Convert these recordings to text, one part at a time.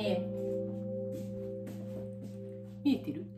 ねえ、見えてる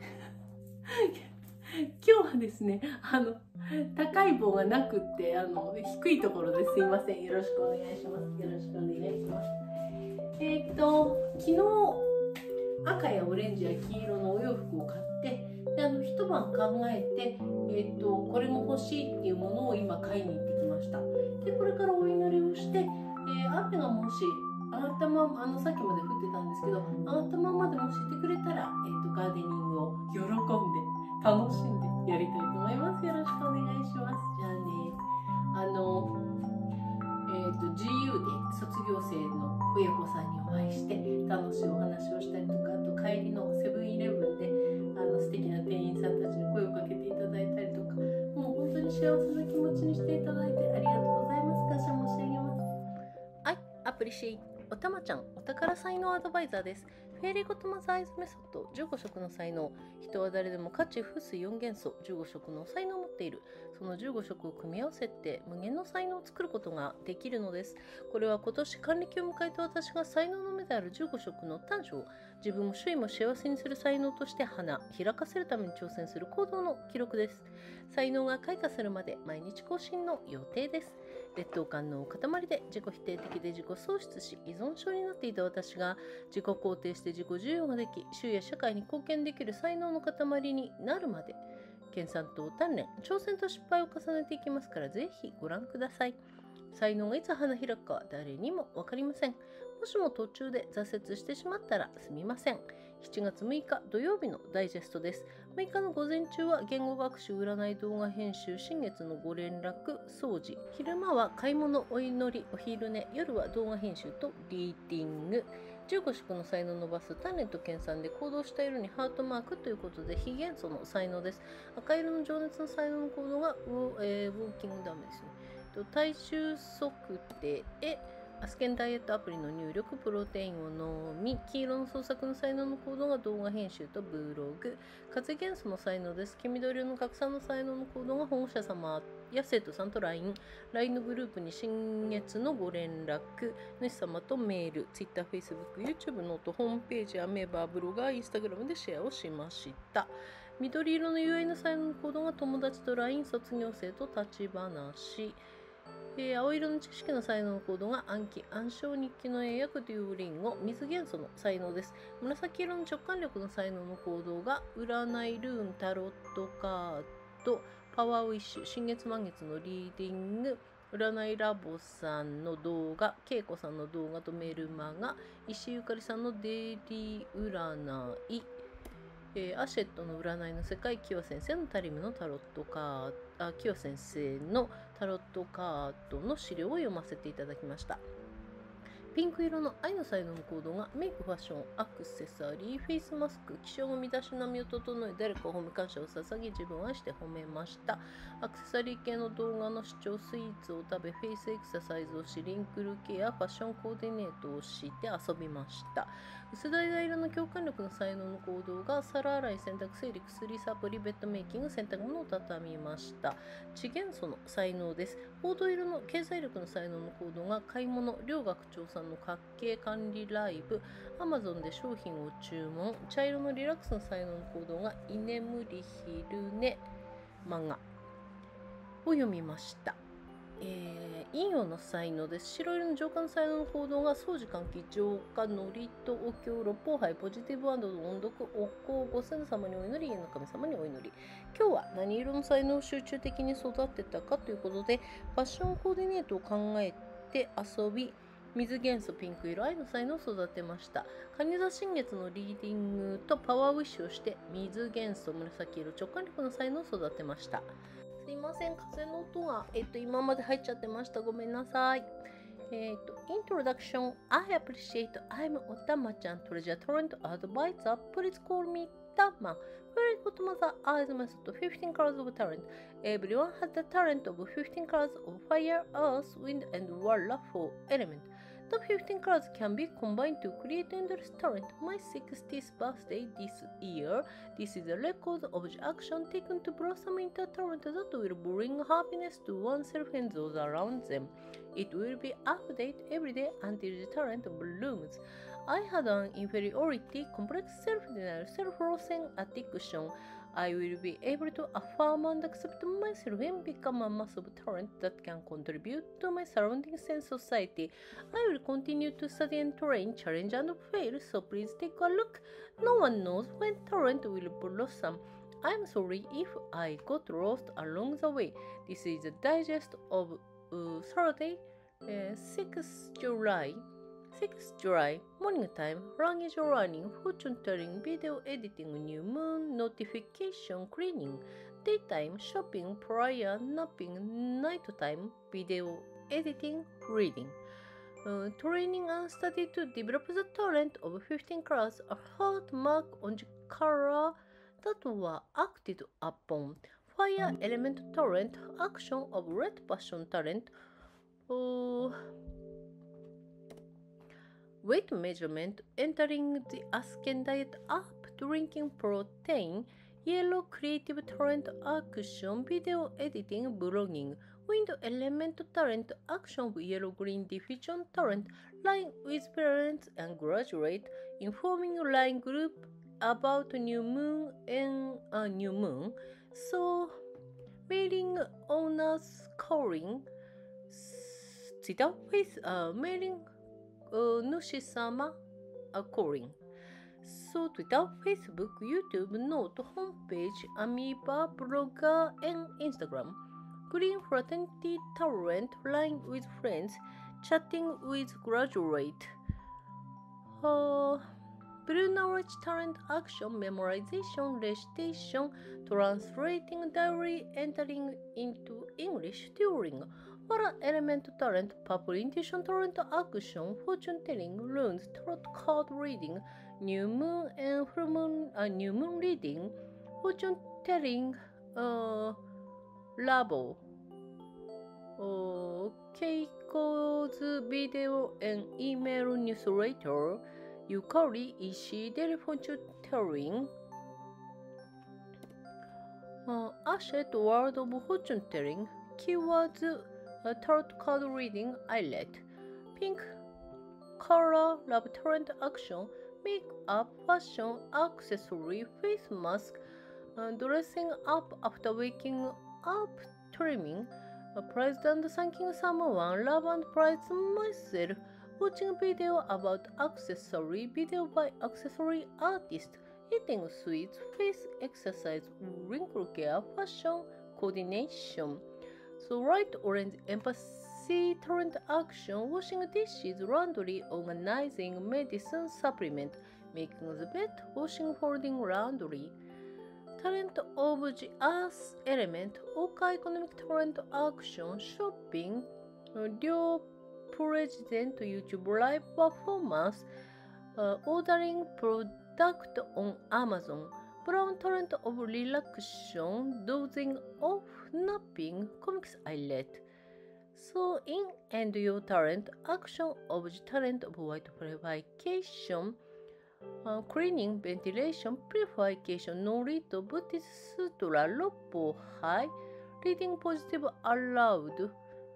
今日はですね、高い棒がなくって、低いところですいません。よろしくお願いします。よろしくお願いします。昨日、赤やオレンジや黄色のお洋服を買って、で一晩考えて、これも欲しいっていうものを今買いに行ってきました。で、これからお祈りをして、雨がもし上がったまま、さっきまで降ってたんですけど、上がったままでもしてくれたら、ガーデニングを喜んで、楽しんでやりたいと思います。よろしくお願いします。じゃあね、GU で卒業生の親子さんにお会いして楽しいお話をしたりとか、あと帰りのセブンイレブンで素敵な店員さんたちに声をかけていただいたりとか、もう本当に幸せな気持ちにしていただいてありがとうございます。感謝申し上げます。はい、アプリシェイおたまちゃん、お宝才能アドバイザーです。フェアリーゴッドマザーアイズメソッド、15色の才能。人は誰でも価値、風水4元素、15色の才能を持っている。その15色を組み合わせて無限の才能を作ることができるのです。これは今年還暦を迎えた私が才能の目である15色の短所を自分も周囲も幸せにする才能として開かせるために挑戦する行動の記録です。才能が開花するまで毎日更新の予定です。劣等感の塊で自己否定的で自己喪失し依存症になっていた私が自己肯定して自己需要ができ、周囲や社会に貢献できる才能の塊になるまで研鑽と鍛錬、挑戦と失敗を重ねていきますから、ぜひご覧ください。才能がいつ花開くかは誰にも分かりません。もしも途中で挫折してしまったらすみません。7月6日土曜日のダイジェストです。6日の午前中は言語学習、占い、動画編集、新月のご連絡、掃除。昼間は買い物、お祈り、お昼寝。夜は動画編集とリーディング。15色の才能を伸ばす鍛錬と研鑽で行動した色にハートマークということで非元素の才能です。赤色の情熱の才能の行動がウォーキングダメですね。体重測定、アスケンダイエットアプリの入力、プロテインを飲み、黄色の創作の才能の行動が動画編集とブログ、風元素の才能です。黄緑色の拡散の才能の行動が保護者様や生徒さんと LINE のグループに新月のご連絡、主様とメール、Twitter、Facebook、YouTube、ノート、ホームページ、アメーバー、ブロガー、Instagram でシェアをしました。緑色の友愛の才能の行動が友達と LINE、卒業生と立ち話。青色の知識の才能の行動が暗記、暗唱、日記の英訳、デューリンゴ、水元素の才能です。紫色の直感力の才能の行動が占い、ルーン、タロットカード、パワーウィッシュ、新月満月のリーディング、占いラボさんの動画、恵子さんの動画とメルマガ、石井ゆかりさんのデイリー占い、アシェットの占いの世界、キワ先生のタリムのタロットカード、キワ先生のタロットカードの資料を読ませていただきました。ピンク色の愛の才能の行動がメイク、ファッション、アクセサリー、フェイスマスク、気象を身だしなみを整え、誰かを褒め感謝を捧げ、自分を愛して褒めました。アクセサリー系の動画の視聴、スイーツを食べ、フェイスエクササイズをし、リンクルケア、ファッションコーディネートをして遊びました。薄橙色の共感力の才能の行動が皿洗い、洗濯、整理、薬サプリ、ベッドメイキング、洗濯物を畳みました。地元素の才能です。黄土色の経済力の才能の行動が買い物、両学長さんの家計管理ライブ、Amazon で商品を注文、茶色のリラックスの才能の行動が居眠り、昼寝、漫画を読みました。陰陽の才能です。白色の浄化の才能の行動が掃除、換気、浄化、祝詞、お経、六方杯、ポジティブワンドの音読、お香、ご先祖様にお祈り、家の神様にお祈り。今日は何色の才能を集中的に育てたかということで、ファッションコーディネートを考えて遊び、水元素ピンク色、愛の才能を育てました。蟹座新月のリーディングとパワーウィッシュをして、水元素紫色、直感力の才能を育てました。すいません、風の音が、今まで入っちゃってました。ごめんなさい。Introduction. I appreciate I'm Otama-chan, Treasure Torrent Advisor. Please call me Tama. Very good mother eyes method 15 colors of talent. Everyone has the talent of 15 colors of fire, earth, wind, and water for element. The 15 colors can be combined to create endless talent. My 60th birthday this year. This is a record of the action taken to blossom into a talent that will bring happiness to oneself and those around them. It will be updated every day until the talent blooms. I had an inferiority complex, self-denial, self-loathing addiction. I will be able to affirm and accept myself and become a massive talent that can contribute to my surroundings and society. I will continue to study and train, challenge and fail, so please take a look. No one knows when talent will blossom. I'm sorry if I got lost along the way. This is a digest of Saturday, 6th July. 6th July, morning time, language learning, fortune telling, video editing, new moon, notification, cleaning, daytime, shopping, prayer, napping, nighttime, video editing, reading. Training and study to develop the talent of 15 colors, a heart mark on the color that were acted upon. Fire element talent, action of red passion talent. Weight measurement, entering the Asken diet app, drinking protein, yellow creative talent, action, video editing, blogging, window element talent, action, yellow green diffusion talent, line with parents and graduate, informing line group about new moon and new moon, so mailing owners calling, Twitter with mailing 主様 calling. So Twitter, Facebook, YouTube, Note, homepage, Amoeba, Blogger, and Instagram. Green Fraternity Talent, line with friends, chatting with graduate. Blue Knowledge Talent Action, memorization, recitation, translating diary, entering into English, during. What element talent, purple intuition talent, action, fortune telling, runes, tarot card reading, new moon and full moon, new moon reading, fortune telling, labo, Keiko's video and email newsletter, Yukari Ishii daily fortune telling, Ashet word of fortune telling, keywords, tarot card reading, eyelet, pink color, love talent action, makeup, fashion, accessory, face mask, dressing up after waking up, trimming, president thanking someone, love and praise myself, watching video about accessory, video by accessory artist, eating sweets, face exercise, wrinkle care, fashion, coordination. So right orange empathy talent action, washing dishes, laundry, organizing, medicine, supplement, making the bed, washing, folding, laundry. Talent of the earth element, Oka economic talent action, shopping, Ryo president YouTube live performance, ordering product on Amazon. Brown talent of relaxation, dozing off, napping, comics eyelet. So in and your talent, action of the talent of white purification, cleaning, ventilation, purification, no read, Buddhist sutra, loppo high, reading positive aloud,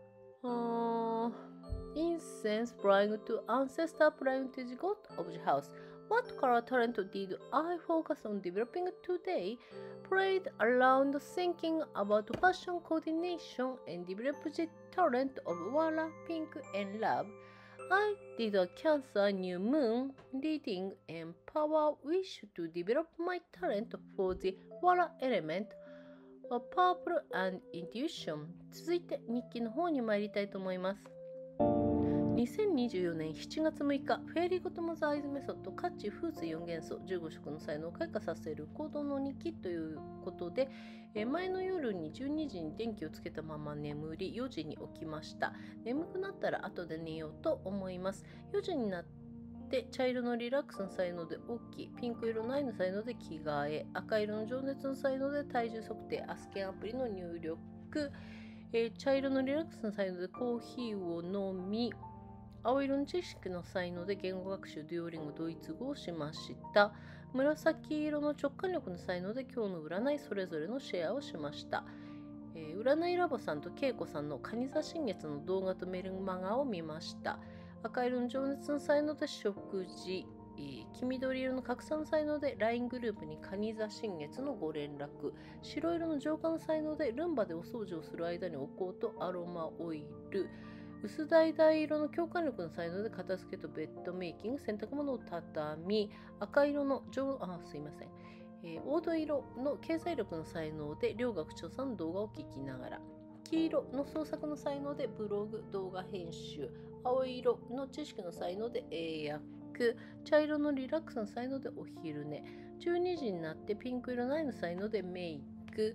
incense, praying to ancestor, praying to the god of the house. What color talent did I focus on developing today? Played around thinking about fashion coordination and developed the talent of Wara, pink, and love. I did a Cancer new moon reading and power wish to develop my talent for the Wara element, purple and intuition. 続いて日記の方に参りたいと思います。2024年7月6日、フェアリーゴトマズアイズメソッド、価値、風水4元素、15色の才能を開花させる行動の日記ということで、前の夜に12時に電気をつけたまま眠り、4時に起きました。眠くなったら後で寝ようと思います。4時になって茶色のリラックスの才能で起き、ピンク色の愛の才能で着替え、赤色の情熱の才能で体重測定、アスケンアプリの入力、茶色のリラックスの才能でコーヒーを飲み、青色の知識の才能で言語学習、デュオリング、ドイツ語をしました。紫色の直感力の才能で今日の占いそれぞれのシェアをしました。占いラボさんと恵子さんの蟹座新月の動画とメルマガを見ました。 赤色の情熱の才能で食事、黄緑色の拡散の才能で LINE グループに蟹座新月のご連絡、白色の浄化の才能でルンバでお掃除をする間に置こうとアロマオイル、薄橙色の共感力の才能で片付けとベッドメイキング、洗濯物を畳み、赤色の黄土色の経済力の才能で両学長さんの動画を聞きながら、黄色の創作の才能でブログ、動画編集、青色の知識の才能で英訳、茶色のリラックスの才能でお昼寝、12時になってピンク色の愛の才能でメイク、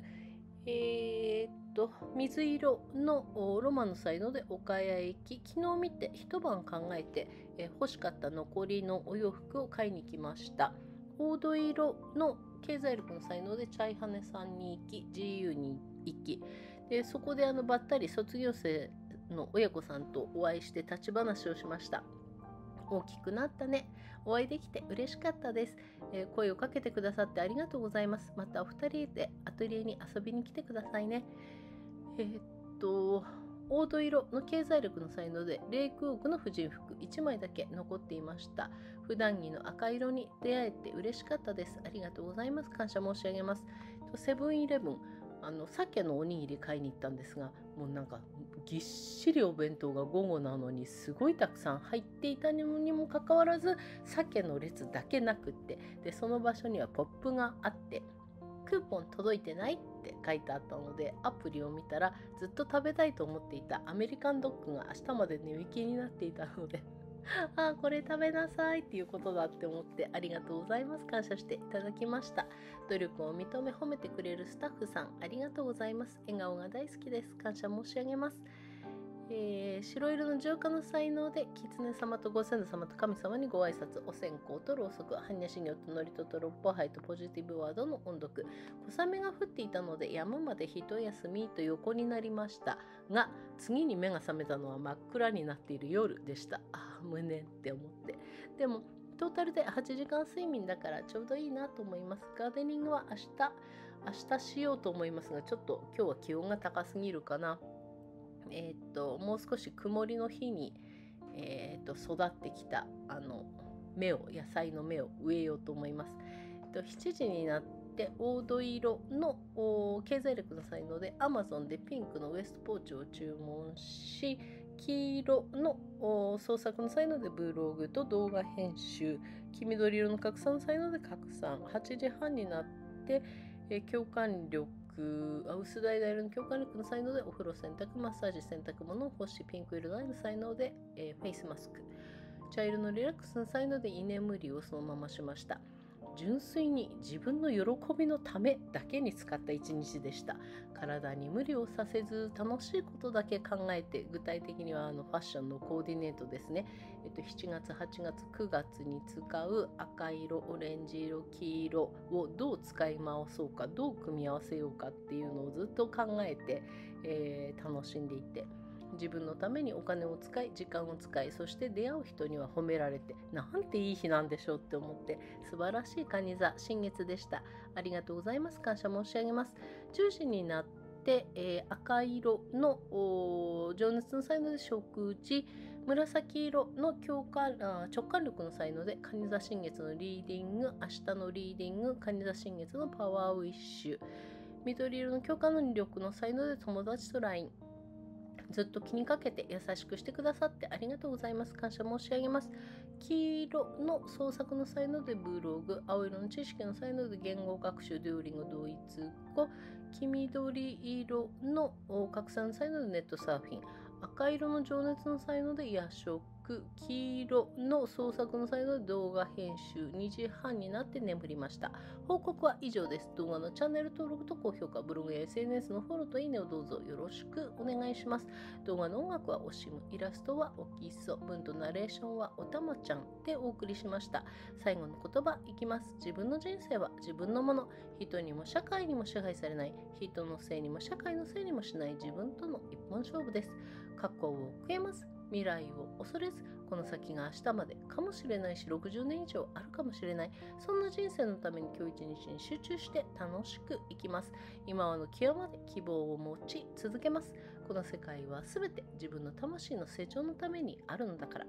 水色のロマンの才能で岡谷駅、昨日見て一晩考えて、欲しかった残りのお洋服を買いに来ました。黄土色の経済力の才能でチャイハネさんに行き、GU に行き、でそこでばったり卒業生の親子さんとお会いして立ち話をしました。大きくなったね。お会いできて嬉しかったです。声をかけてくださってありがとうございます。またお二人でアトリエに遊びに来てくださいね。黄土色の経済力の才能でレイクオークの婦人服1枚だけ残っていました。普段着の赤色に出会えて嬉しかったです。ありがとうございます。感謝申し上げます。セブンイレブン、鮭のおにぎり買いに行ったんですが、もうなんかぎっしりお弁当が午後なのにすごいたくさん入っていたにもかかわらず、鮭の列だけなくって、でその場所にはポップがあって、クーポン届いてないって書いてあったので、アプリを見たらずっと食べたいと思っていたアメリカンドッグが明日まで値引きになっていたのでこれ食べなさいっていうことだって思って、ありがとうございます。感謝していただきました。努力を認め褒めてくれるスタッフさん、ありがとうございます。笑顔が大好きです。感謝申し上げます。白色の浄化の才能で狐様とご先祖様と神様にご挨拶、お線香とろうそく、般若心経と祝詞と六法杯とポジティブワードの音読、小雨が降っていたので山まで一休みと横になりましたが、次に目が覚めたのは真っ暗になっている夜でした。無念って思って、でもトータルで8時間睡眠だからちょうどいいなと思います。ガーデニングは明日しようと思いますが、ちょっと今日は気温が高すぎるかな。もう少し曇りの日に、育ってきた野菜の芽を植えようと思います。7時になって黄土色の経済力の才能で Amazon でピンクのウエストポーチを注文し、黄色の創作の才能でブログと動画編集、黄緑色の拡散の才能で拡散、8時半になって、共感力、薄橙色の共感力の才能でお風呂、洗濯、マッサージ、洗濯物を干し、ピンク色の愛の才能で、フェイスマスク、茶色のリラックスの才能で居眠りをそのまましました。純粋に自分の喜びのためだけに使った一日でした。体に無理をさせず楽しいことだけ考えて、具体的にはファッションのコーディネートですね。7月、8月、9月に使う赤色、オレンジ色、黄色をどう使い回そうか、どう組み合わせようかっていうのをずっと考えて、楽しんでいて、自分のためにお金を使い、時間を使い、そして出会う人には褒められて、なんていい日なんでしょうって思って、素晴らしい蟹座新月でした。ありがとうございます。感謝申し上げます。10時になって、赤色の情熱の才能で食事、紫色の直感力の才能で蟹座新月のリーディング、明日のリーディング、蟹座新月のパワーウィッシュ、緑色の共感力の才能で友達と LINE、ずっと気にかけて優しくしてくださってありがとうございます。感謝申し上げます。黄色の創作の才能でブログ、青色の知識の才能で言語学習、デュオリンゴ、ドイツ語、黄緑色の拡散の才能でネットサーフィン、赤色の情熱の才能で夜食、黄色の創作の才能で動画編集、2時半になって眠りました。報告は以上です。動画のチャンネル登録と高評価、ブログや SNS のフォローといいねをどうぞよろしくお願いします。動画の音楽はオシム、イラストはオキソ、文とナレーションはおたまちゃんでお送りしました。最後の言葉いきます。自分の人生は自分のもの。人にも社会にも支配されない。人のせいにも社会のせいにもしない自分との一本勝負です。過去を悔やます。未来を恐れず、この先が明日までかもしれないし、60年以上あるかもしれない。そんな人生のために今日一日に集中して楽しく生きます。今はの極まで希望を持ち続けます。この世界はすべて自分の魂の成長のためにあるのだから。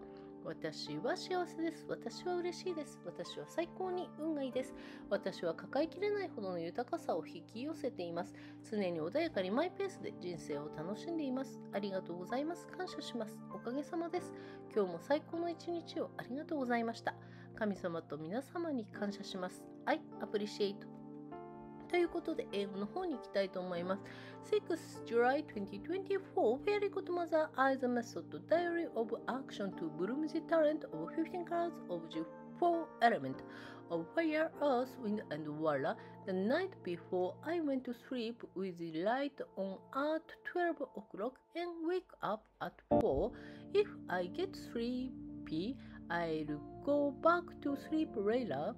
私は幸せです。私は嬉しいです。私は最高に運がいいです。私は抱えきれないほどの豊かさを引き寄せています。常に穏やかにマイペースで人生を楽しんでいます。ありがとうございます。感謝します。おかげさまです。今日も最高の一日をありがとうございました。神様と皆様に感謝します。I appreciateということで、英語の方に行きたいと思います。6 July 2024 Very Good Mother Eyes Method Diary of Action to Bloom the Talent of 15 Colors of the Four Element of Fire, Earth, Wind and Water. The night before I went to sleep with the light on at 12 o'clock and wake up at 4. If I get sleepy, I'll go back to sleep later.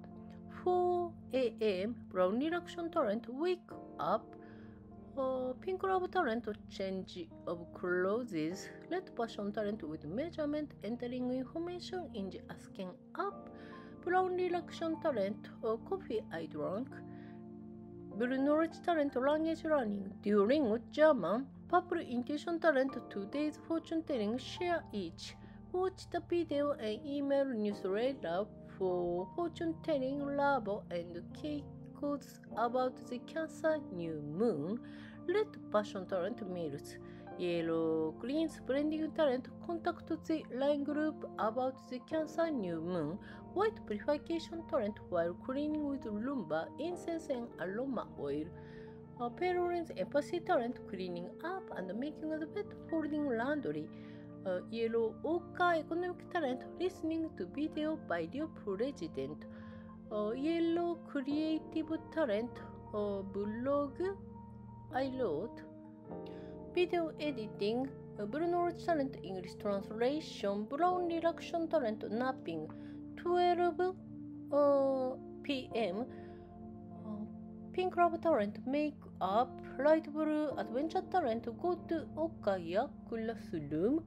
4 a.m. Brown Reduction Torrent Wake Up. Pink Love Torrent Change of Clothes. Red Passion Torrent with Measurement Entering Information in the Asking Up. Brown Reduction Torrent Coffee I Drank. Blue Knowledge Torrent Language Learning during German. Purple Intuition Torrent 2 days Fortune Telling Share each. Watch the video and email newsletter for fortune telling labo and codes about the Cancer new moon. Red passion talent meals. Yellow green splendid talent contact the line group about the Cancer new moon. White purification talent while cleaning with Lumba, incense and aroma oil. Pale orange empathy talent cleaning up and making the bed, folding laundry. Yellow ochre economic talent listening to video by the president. Yellow creative talent blog I wrote. Video editing. Blue knowledge talent English translation. Brown reduction talent napping. 12 p.m. Pink love talent make up. Light blue adventure talent go to Okaya classroom.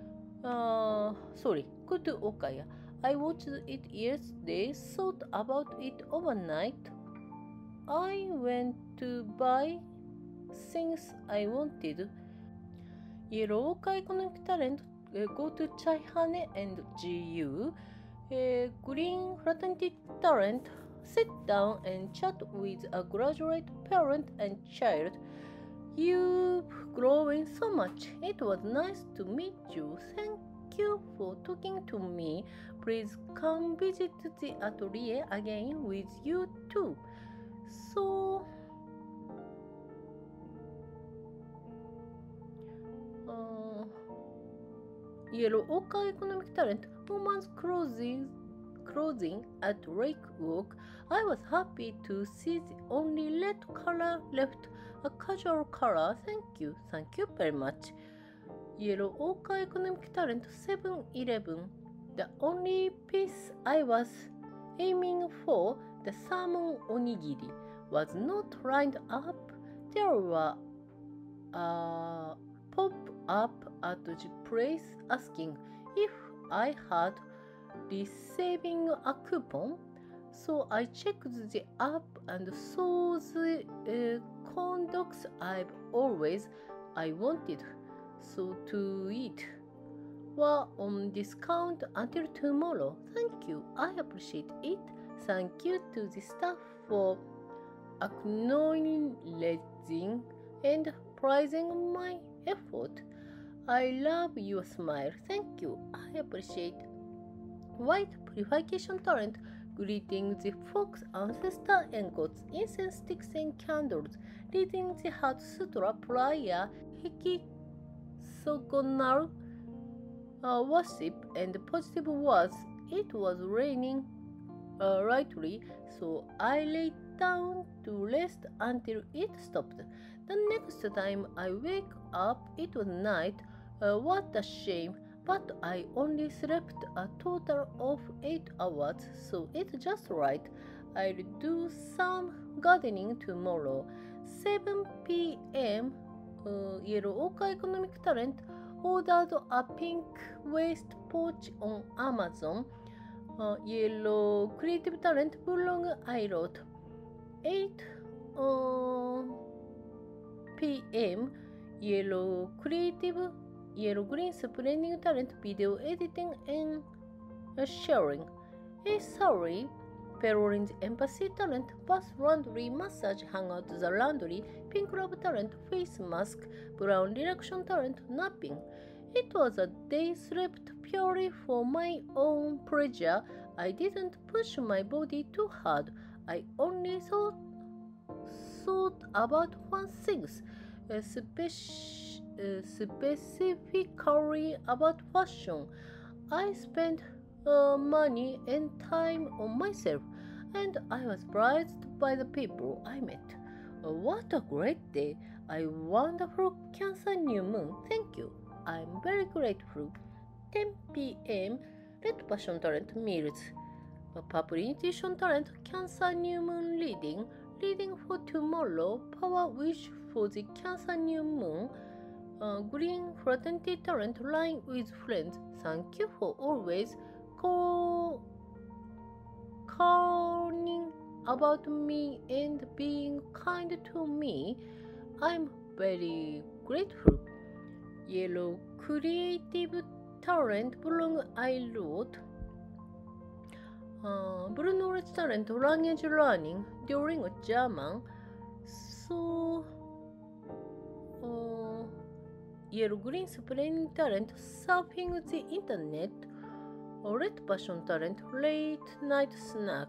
Go to Okaya. I watched it yesterday, thought about it overnight. I went to buy things I wanted. Yellow Okaya economic talent, go to Chaihane and GU. Green fraternity talent, sit down and chat with a graduate parent and child. You've grown so much. It was nice to meet you. Thank you for talking to me. Please come visit the atelier again with you too. So, Yellow Ochre economic talent, woman's clothing at Lake Walk. I was happy to see the only red color left, a casual color. Thank you very much. Yellow Ochre economic talent 7-Eleven. The only piece I was aiming for, the salmon onigiri, was not lined up. There were pop-up at the place asking if I had receiving a coupon, so I checked the app and saw the condoms I wanted so to eat were on discount until tomorrow. Thank you, I appreciate it. Thank you to the staff for acknowledging and praising my effort. I love your smile. Thank you, I appreciate. White purification talent, greeting the fox ancestor and gods, incense sticks and candles, reading the heart sutra prayer, hexagonal worship and positive words. It was raining lightly, so I lay down to rest until it stopped. The next time I wake up, it was night. What a shame. But I only slept a total of 8 hours, so it's just right. I'll do some gardening tomorrow. 7 p.m. Yellow Ochre economic talent ordered a pink waist pouch on Amazon. Yellow creative talent blog I wrote. 8 p.m. Yellow green splendid talent video editing and sharing. Sorry. Orange Embassy talent, bath laundry, massage, hangout the laundry, pink love talent, face mask, brown reaction talent, napping. It was a day slept purely for my own pleasure. I didn't push my body too hard. I only thought about one thing, specifically about fashion. I spent money and time on myself, and I was surprised by the people I met. What a great day! A wonderful Cancer new moon. Thank you. I'm very grateful. 10 p.m. Red Passion Talent Meals. Purple Intuition Talent Cancer new moon reading. Reading for tomorrow. Power wish for the Cancer new moon. Green Fraternity Talent Line with friends. Thank you for always calling about me and being kind to me. I'm very grateful. Yellow Creative Talent Blue I wrote. Blue Knowledge Talent Language Learning during German. So Yellow Green Spring Talent Surfing the Internet. Red Passion Talent Late Night Snack.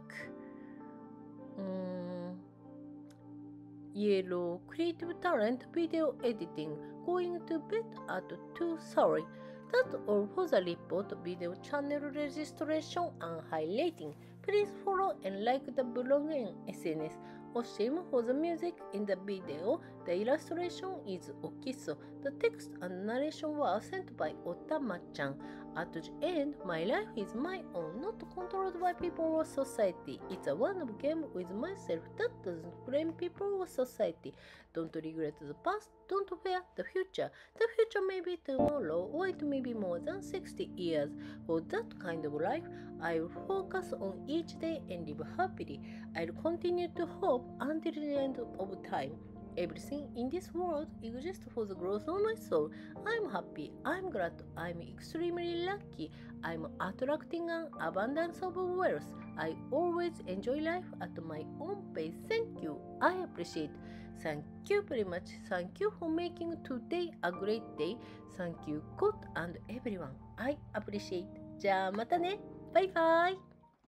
Yellow Creative Talent Video Editing. Going to bed at 2. Sorry. That's all for the report. Video channel registration and highlighting. Please follow and like the blog and SNS. Oshim for the music in the video. The illustration is Okiso. The text and narration were sent by Otama-chan. At the end, my life is my own, not controlled by people or society. It's a one-of game with myself that doesn't blame people or society. Don't regret the past, don't fear the future. The future may be tomorrow, or it may be more than 60 years. For that kind of life, I'll focus on each day and live happily. I'll continue to hope until the end of time. Everything in this world exists for the growth of my soul. I'm happy, I'm glad, I'm extremely lucky. I'm attracting an abundance of wealth. I always enjoy life at my own pace. Thank you. I appreciate. Thank you very much. Thank you for making today a great day. Thank you, God and everyone. I appreciate. じゃあまたね。バイバイ。